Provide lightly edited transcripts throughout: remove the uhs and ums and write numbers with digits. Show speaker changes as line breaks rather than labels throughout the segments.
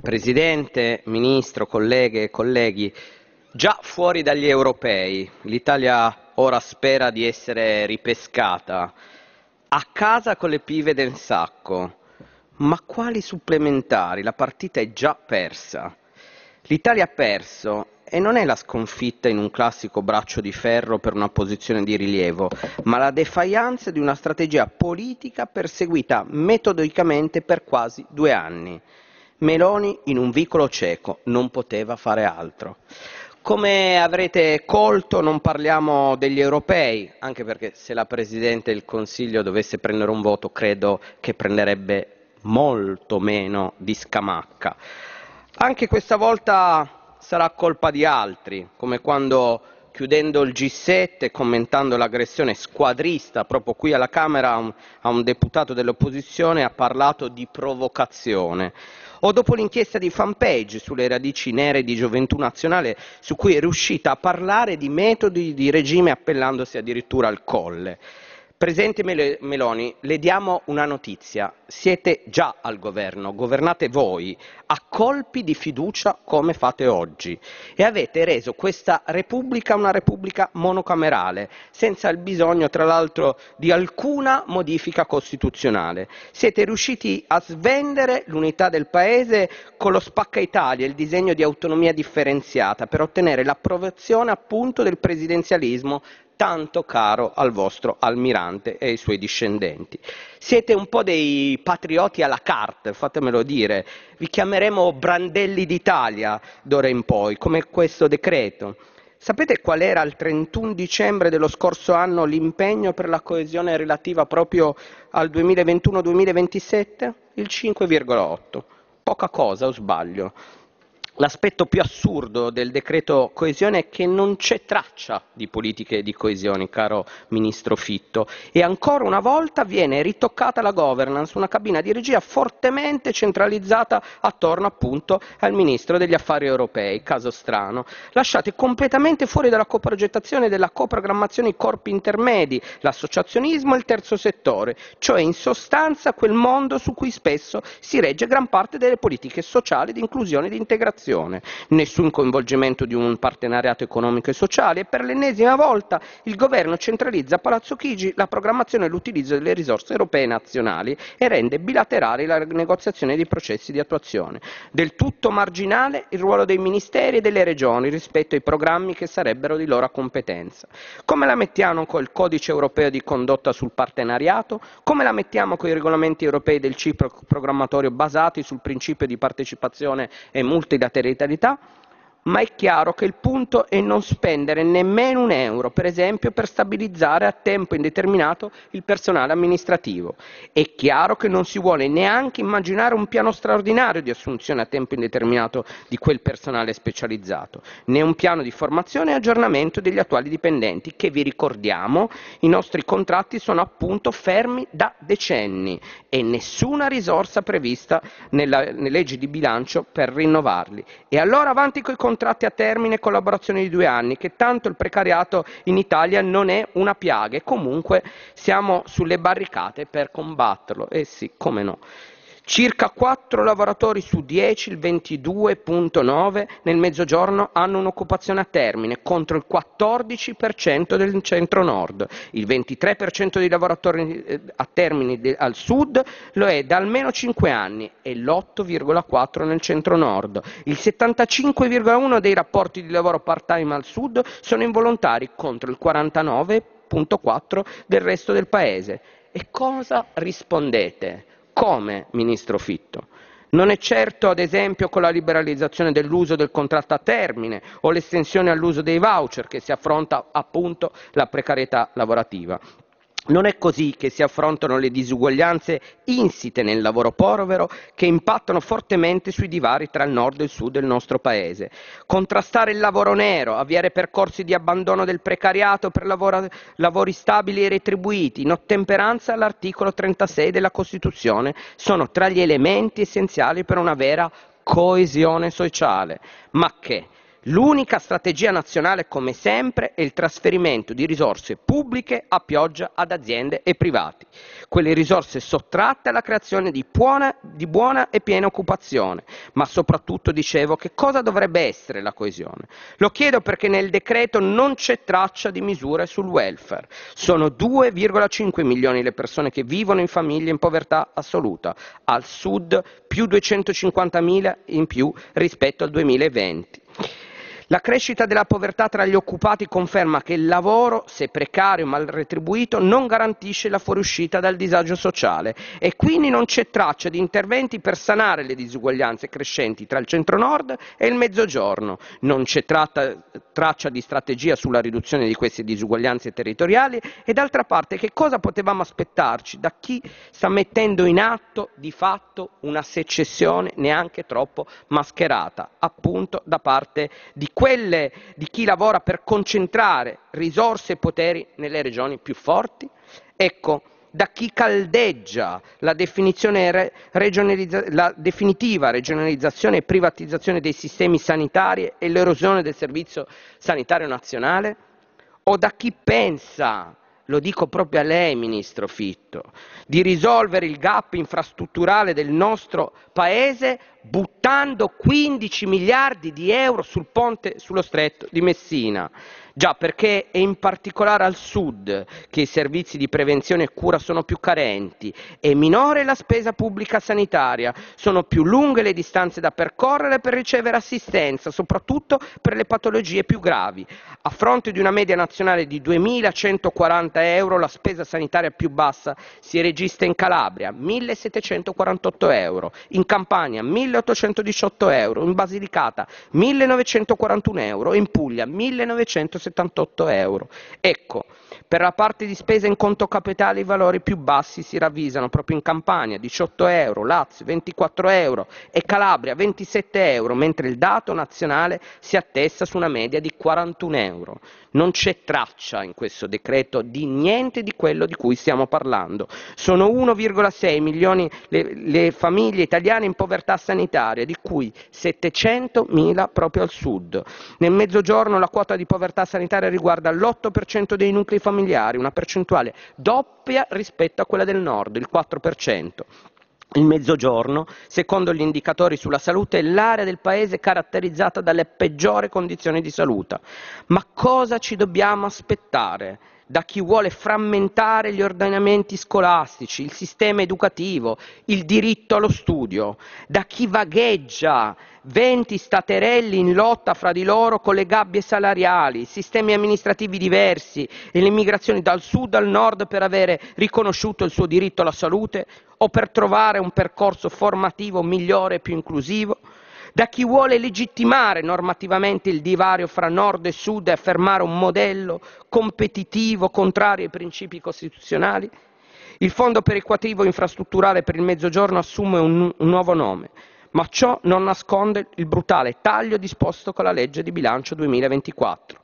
Presidente, Ministro, colleghe e colleghi, già fuori dagli europei, l'Italia ora spera di essere ripescata. A casa con le pive del sacco. Ma quali supplementari? La partita è già persa. L'Italia ha perso e non è la sconfitta in un classico braccio di ferro per una posizione di rilievo, ma la defiance di una strategia politica perseguita metodicamente per quasi 2 anni. Meloni in un vicolo cieco, non poteva fare altro. Come avrete colto non parliamo degli europei, anche perché se la Presidente del Consiglio dovesse prendere un voto credo che prenderebbe molto meno di Scamacca. Anche questa volta sarà colpa di altri, come quando chiudendo il G7 e commentando l'aggressione squadrista proprio qui alla Camera a un deputato dell'opposizione ha parlato di provocazione. O dopo l'inchiesta di Fanpage sulle radici nere di Gioventù Nazionale, su cui è riuscita a parlare di metodi di regime appellandosi addirittura al Colle. Presidente Meloni, le diamo una notizia, siete già al governo, governate voi, a colpi di fiducia come fate oggi e avete reso questa Repubblica una Repubblica monocamerale, senza il bisogno tra l'altro di alcuna modifica costituzionale. Siete riusciti a svendere l'unità del Paese con lo Spacca Italia, il disegno di autonomia differenziata, per ottenere l'approvazione appunto del presidenzialismo tanto caro al vostro almirante e ai suoi discendenti. Siete un po' dei patrioti à la carte, fatemelo dire, vi chiameremo Brandelli d'Italia d'ora in poi, come questo decreto. Sapete qual era il 31 dicembre dello scorso anno l'impegno per la coesione relativa proprio al 2021-2027? Il 5,8. Poca cosa, o sbaglio? L'aspetto più assurdo del decreto coesione è che non c'è traccia di politiche di coesione, caro Ministro Fitto, e ancora una volta viene ritoccata la governance, una cabina di regia fortemente centralizzata attorno appunto al Ministro degli Affari Europei, caso strano. Lasciate completamente fuori dalla coprogettazione e della coprogrammazione i corpi intermedi, l'associazionismo e il terzo settore, cioè in sostanza quel mondo su cui spesso si regge gran parte delle politiche sociali di inclusione e di integrazione. Nessun coinvolgimento di un partenariato economico e sociale e per l'ennesima volta il governo centralizza a Palazzo Chigi la programmazione e l'utilizzo delle risorse europee nazionali e rende bilaterale la negoziazione dei processi di attuazione. Del tutto marginale il ruolo dei ministeri e delle regioni rispetto ai programmi che sarebbero di loro competenza. Come la mettiamo col codice europeo di condotta sul partenariato? Come la mettiamo con i regolamenti europei del ciclo programmatorio basati sul principio di partecipazione e multilateralità? Ma è chiaro che il punto è non spendere nemmeno un euro, per esempio, per stabilizzare a tempo indeterminato il personale amministrativo. È chiaro che non si vuole neanche immaginare un piano straordinario di assunzione a tempo indeterminato di quel personale specializzato, né un piano di formazione e aggiornamento degli attuali dipendenti, che vi ricordiamo i nostri contratti sono appunto fermi da decenni e nessuna risorsa prevista nelle leggi di bilancio per rinnovarli. E allora avanti coi contratti a termine e collaborazioni di 2 anni, che tanto il precariato in Italia non è una piaga e comunque siamo sulle barricate per combatterlo. Eh sì, come no. Circa 4 lavoratori su 10, il 22,9 nel mezzogiorno hanno un'occupazione a termine contro il 14% del centro-nord, il 23% dei lavoratori a termine al sud lo è da almeno 5 anni e l'8,4% nel centro-nord, il 75,1% dei rapporti di lavoro part-time al sud sono involontari contro il 49,4% del resto del paese. E cosa rispondete? Come, Ministro Fitto? Non è certo, ad esempio, con la liberalizzazione dell'uso del contratto a termine o l'estensione all'uso dei voucher che si affronta appunto la precarietà lavorativa. Non è così che si affrontano le disuguaglianze insite nel lavoro povero che impattano fortemente sui divari tra il nord e il sud del nostro paese. Contrastare il lavoro nero, avviare percorsi di abbandono del precariato per lavori stabili e retribuiti, in ottemperanza all'articolo 36 della Costituzione, sono tra gli elementi essenziali per una vera coesione sociale. Ma che? L'unica strategia nazionale, come sempre, è il trasferimento di risorse pubbliche a pioggia ad aziende e privati, quelle risorse sottratte alla creazione di buona e piena occupazione. Ma soprattutto, dicevo, che cosa dovrebbe essere la coesione? Lo chiedo perché nel decreto non c'è traccia di misure sul welfare. Sono 2,5 milioni le persone che vivono in famiglie in povertà assoluta, al sud più 250.000 in più rispetto al 2020. La crescita della povertà tra gli occupati conferma che il lavoro, se precario e mal retribuito, non garantisce la fuoriuscita dal disagio sociale e quindi non c'è traccia di interventi per sanare le disuguaglianze crescenti tra il centro-nord e il mezzogiorno, non c'è traccia di strategia sulla riduzione di queste disuguaglianze territoriali e d'altra parte che cosa potevamo aspettarci da chi sta mettendo in atto di fatto una secessione neanche troppo mascherata, appunto da parte di chi lavora per concentrare risorse e poteri nelle regioni più forti? Ecco, da chi caldeggia la definitiva regionalizzazione e privatizzazione dei sistemi sanitari e l'erosione del servizio sanitario nazionale? O da chi pensa, lo dico proprio a lei, Ministro Fitto, di risolvere il gap infrastrutturale del nostro Paese buttando 15 miliardi di euro sul ponte sullo stretto di Messina? Già, perché è in particolare al sud che i servizi di prevenzione e cura sono più carenti, è minore la spesa pubblica sanitaria, sono più lunghe le distanze da percorrere per ricevere assistenza, soprattutto per le patologie più gravi. A fronte di una media nazionale di 2.140 euro, la spesa sanitaria più bassa si registra in Calabria, 1.748 euro, in Campania 1.818 euro, in Basilicata 1.941 euro e in Puglia 1.978 euro. Ecco, per la parte di spesa in conto capitale i valori più bassi si ravvisano proprio in Campania, 18 euro, Lazio 24 euro e Calabria 27 euro, mentre il dato nazionale si attesta su una media di 41 euro. Non c'è traccia in questo decreto di niente di quello di cui stiamo parlando. Sono 1,6 milioni le famiglie italiane in povertà sanitaria, di cui 700.000 proprio al sud. Nel mezzogiorno la quota di povertà sanitaria riguarda l'8% dei nuclei familiari, una percentuale doppia rispetto a quella del nord, il 4%. Il Mezzogiorno, secondo gli indicatori sulla salute, è l'area del Paese caratterizzata dalle peggiori condizioni di salute. Ma cosa ci dobbiamo aspettare da chi vuole frammentare gli ordinamenti scolastici, il sistema educativo, il diritto allo studio, da chi vagheggia 20 staterelli in lotta fra di loro con le gabbie salariali, sistemi amministrativi diversi e le migrazioni dal sud al nord per avere riconosciuto il suo diritto alla salute o per trovare un percorso formativo migliore e più inclusivo? Da chi vuole legittimare normativamente il divario fra nord e sud e affermare un modello competitivo contrario ai principi costituzionali? Il Fondo perequativo infrastrutturale per il Mezzogiorno assume un nuovo nome, ma ciò non nasconde il brutale taglio disposto con la legge di bilancio 2024.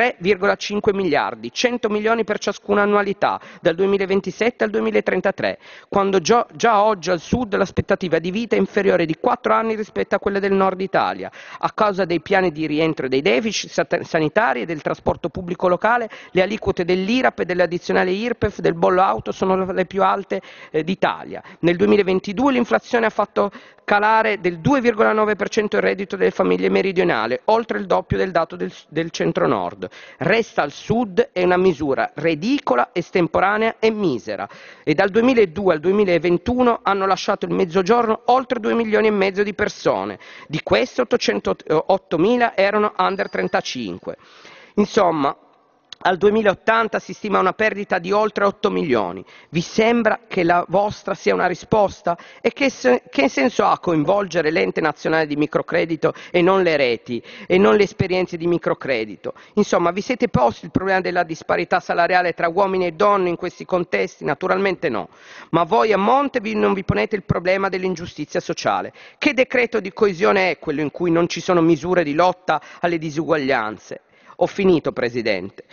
3,5 miliardi, 100 milioni per ciascuna annualità, dal 2027 al 2033, quando già oggi al sud l'aspettativa di vita è inferiore di 4 anni rispetto a quella del nord Italia. A causa dei piani di rientro dei deficit sanitari e del trasporto pubblico locale, le aliquote dell'IRAP e dell'addizionale IRPEF del bollo auto sono le più alte d'Italia. Nel 2022 l'inflazione ha fatto calare del 2,9% il reddito delle famiglie meridionali, oltre il doppio del dato del centro-nord. Resta al sud è una misura ridicola, estemporanea e misera. E dal 2002 al 2021 hanno lasciato il Mezzogiorno oltre 2 milioni e mezzo di persone. Di queste 808.000 erano under 35. Insomma, al 2080 si stima una perdita di oltre 8 milioni. Vi sembra che la vostra sia una risposta? E che senso ha coinvolgere l'ente nazionale di microcredito e non le reti e non le esperienze di microcredito? Insomma, vi siete posti il problema della disparità salariale tra uomini e donne in questi contesti? Naturalmente no. Ma voi a monte non vi ponete il problema dell'ingiustizia sociale. Che decreto di coesione è quello in cui non ci sono misure di lotta alle disuguaglianze? Ho finito, Presidente.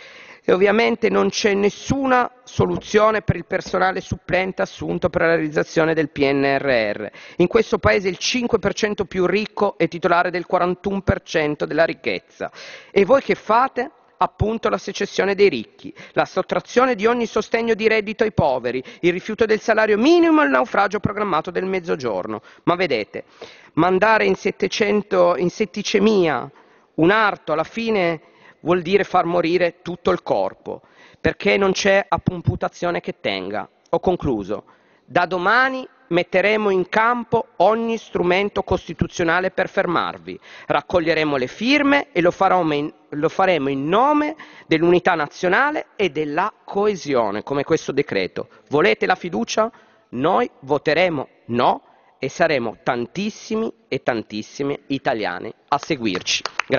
E ovviamente non c'è nessuna soluzione per il personale supplente assunto per la realizzazione del PNRR. In questo paese il 5% più ricco è titolare del 41% della ricchezza. E voi che fate? Appunto la secessione dei ricchi, la sottrazione di ogni sostegno di reddito ai poveri, il rifiuto del salario minimo e il naufragio programmato del mezzogiorno. Ma vedete, mandare in setticemia un arto alla fine vuol dire far morire tutto il corpo, perché non c'è appuntazione che tenga. Ho concluso. Da domani metteremo in campo ogni strumento costituzionale per fermarvi. Raccoglieremo le firme e lo faremo in nome dell'unità nazionale e della coesione, come questo decreto. Volete la fiducia? Noi voteremo no e saremo tantissimi e tantissimi italiani a seguirci.